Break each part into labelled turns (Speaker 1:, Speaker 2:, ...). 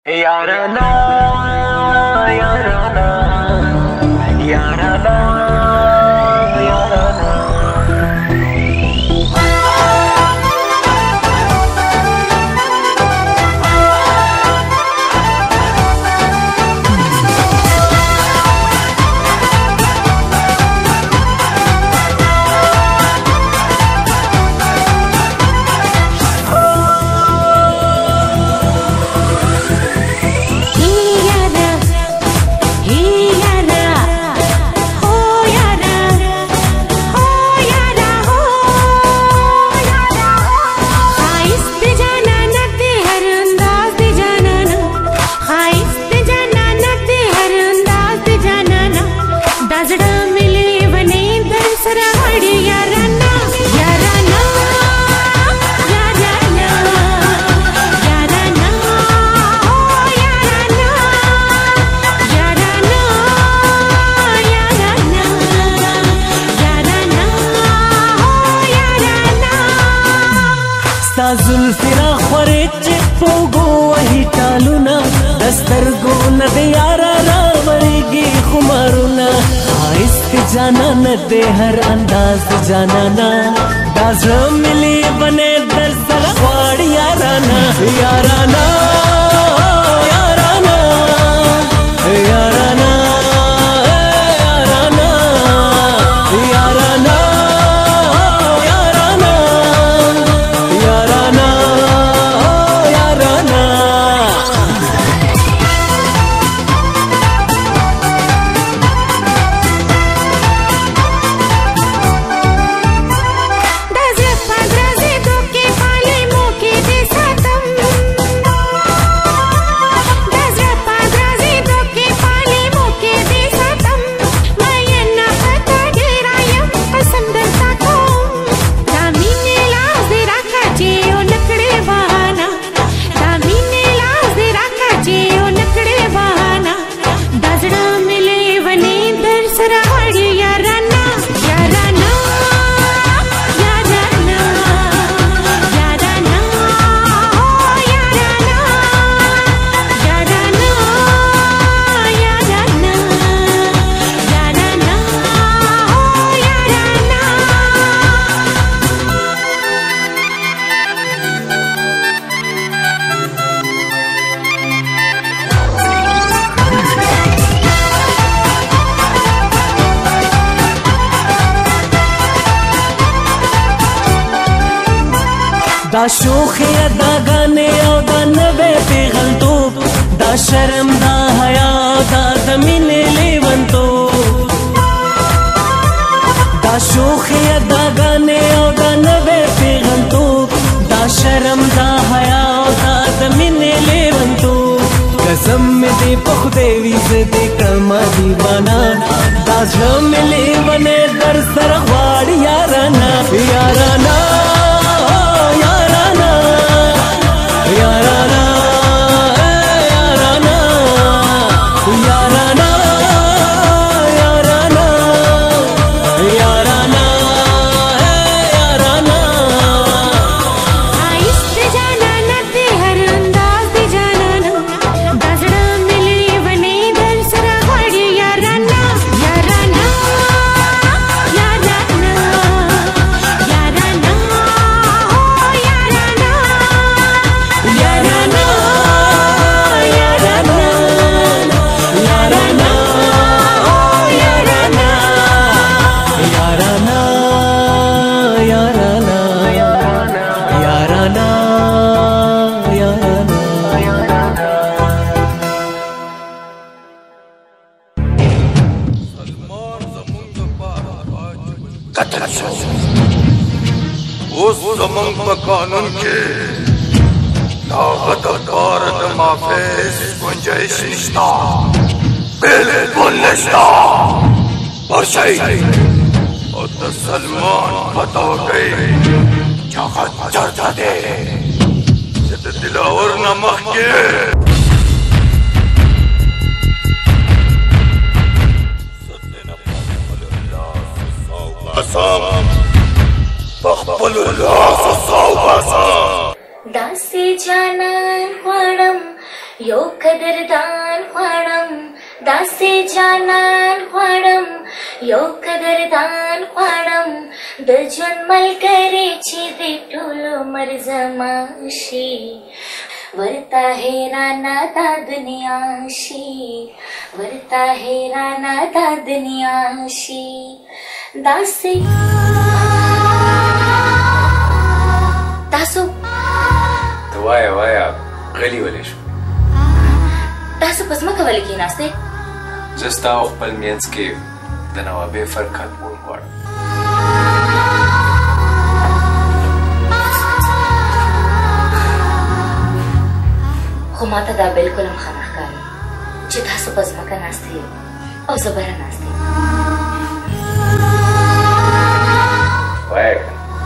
Speaker 1: याराना याराना याराना याराना
Speaker 2: जुल्फिरा खोरे चिपोगो वही टालुना दस्तरगो न दे यारा रावरेगी खुमारुना आइस्त जाना न दे हर अंदाज जाना ना दाज मिली बने दर सर वाड़ याराना याराना याराना याराना दा शोख दा गाने दा नवे पेगलतोब दा शर्म दा हया दा ज़मीने लेवंतो दा शोख दा गाने दा नवे पेगलतोब दा शर्म दा हया दा ज़मीने लेवंतो कसम में दे पखदेवी से दे कमा दीवाना दा मिले बने दर सर वाड़ याराना याराना याराना याराना याराना याराना याराना याराना याराना
Speaker 3: आइस्त जाना न दे हर अंदाज दे जाना ना दसड़ा मिले बने दर सरा वाड़ी याराना याराना याराना याराना
Speaker 4: उस ज़माने का कानून के ताकत कार माफिस गुंजाइश निश्ता बिल्कुल निश्ता और सही और सलमान पता गई जगत चर्चा दे दिलावर नमक के
Speaker 3: दासी जाना वडम योग
Speaker 1: قدردان غواړم داسې جانان غواړم یو قدردان غواړم د ژوند ملګری چې د ټول عمر زما شي ورته حیرانه دا دنیا شي ورته حیرانه دا دنیا شي داسې تاسو
Speaker 5: ته وایه غلی ولې شو
Speaker 1: تاسو په ځمکه ولې کېناستئ
Speaker 5: زه ستا او خپل منځ کې د نوابې فرق ختمول غواړم
Speaker 1: خو ماته دا بلکل هم ښه نه ښکاري چې تاسو په ځمکه ناست یې او زه بره ناست یم
Speaker 5: وایه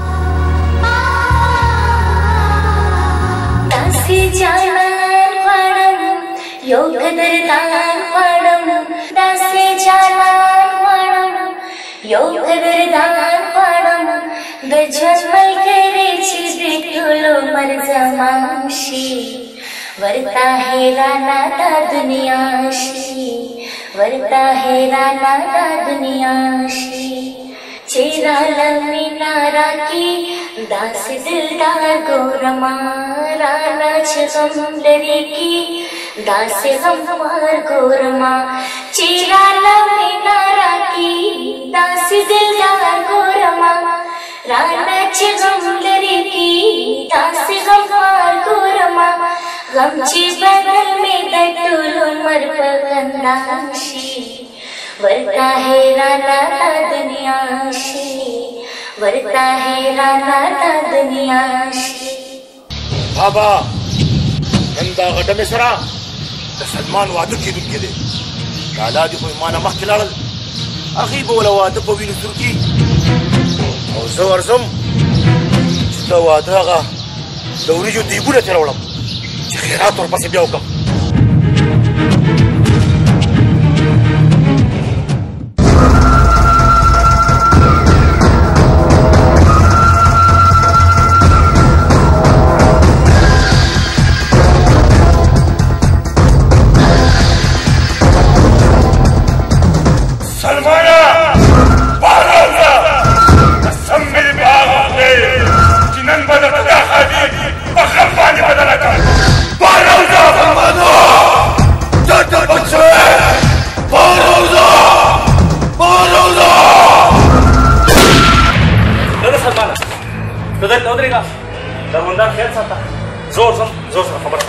Speaker 1: داسې جانان غواړم یو قدردان غواړم داسې جانان غواړم یو قدردان غواړم د ژوند ملګری چې د ټول عمر زما شي ورته حیرانه دا دنیا شي ورته حیرانه دا دنیا شي چې راله مینا راکي داسې دلدار ګورما راله چې غم لري کی داسې غموار ګورما چې راله مینا راکي داسې دلدار ګورما راله چې غم لري کی داسې غموار ګورما غم چې بدل مې د ټول عمر په غندان شي ورته حیرانه دا دنیا شي ورته حیرانه دا دنیا شي
Speaker 4: بابا نن دا غټه مې سره د سلمان واده کېدونکی دی لالا دې خو ما نه مخکې لاړل هغې به وله واده په وینو سور کي او زه ورځم چې د واده هغه د وریجو دیګونه ترې راوړم چې خیرات ورپسې بیا وکړم زور سره خبره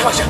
Speaker 4: تماشا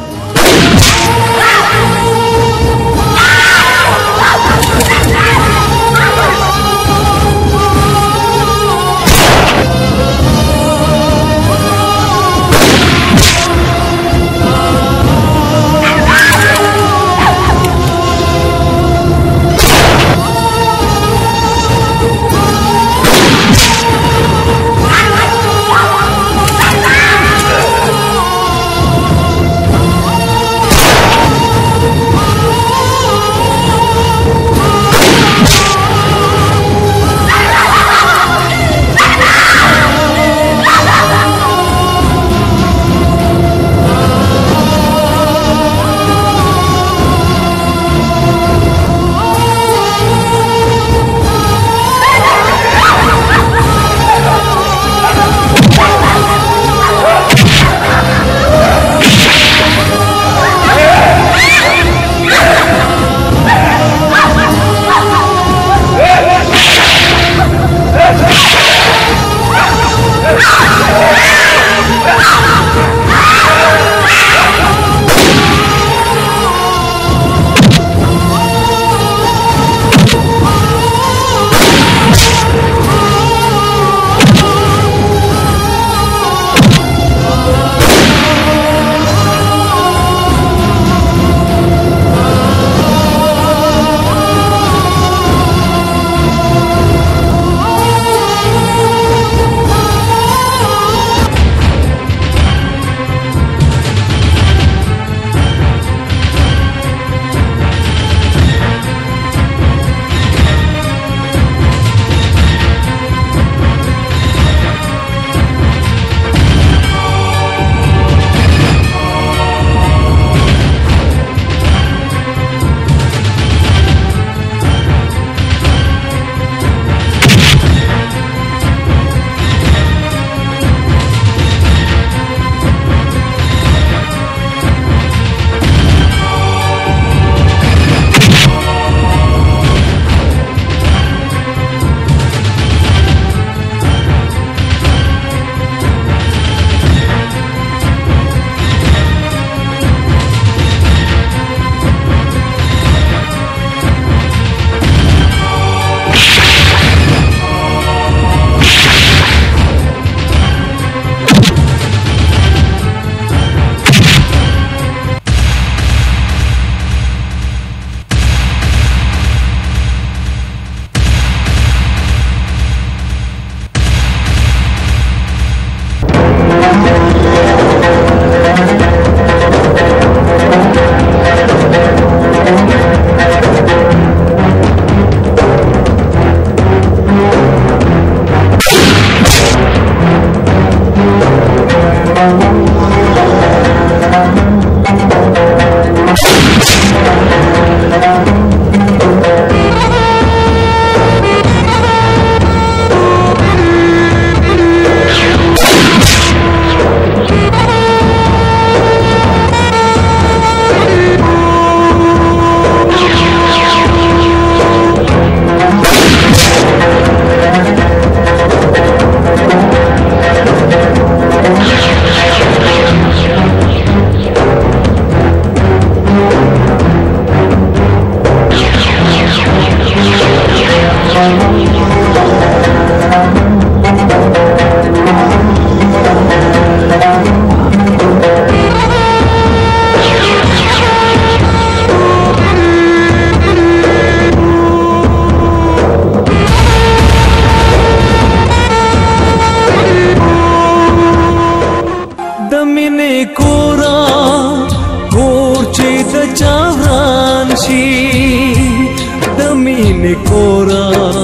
Speaker 2: कोरा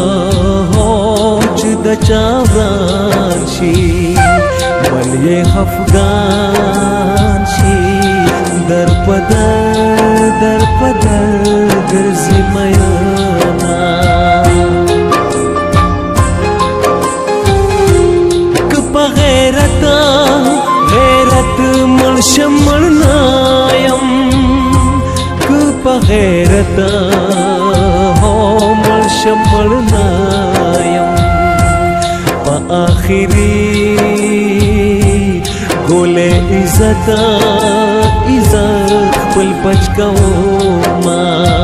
Speaker 2: होच द चावरांशी बलिये अफगानशी दर पदर गर्जी मयाना कपा गैरत मळशमळनायम कपा गैरत मळशमळनायम पा आखिरी गोले इज عزت عزت خپل بچ کوما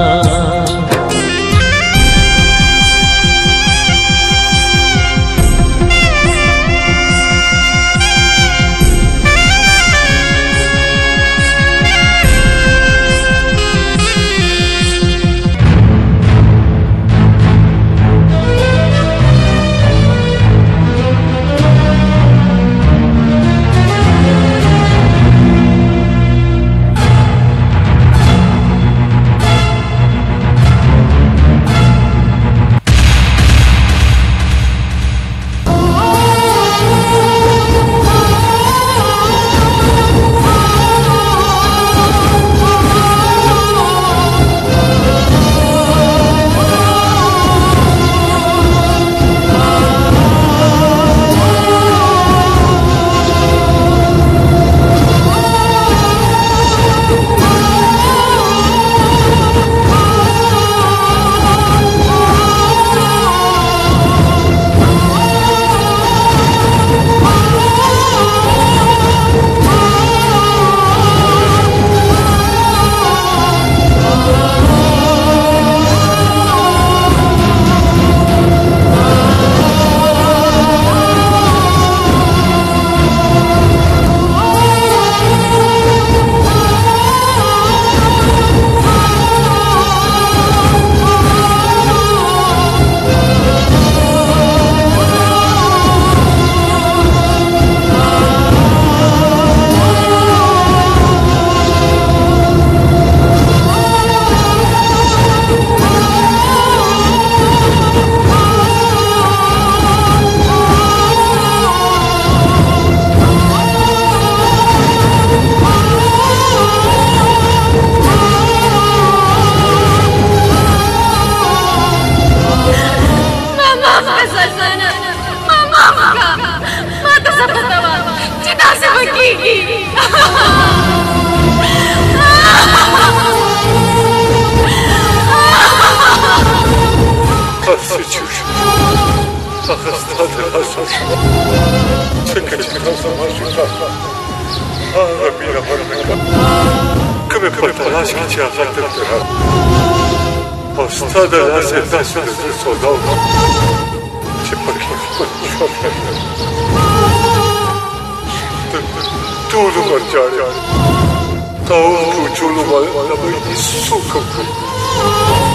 Speaker 6: Tudo marciare. Tau cuciulu mai labai suka.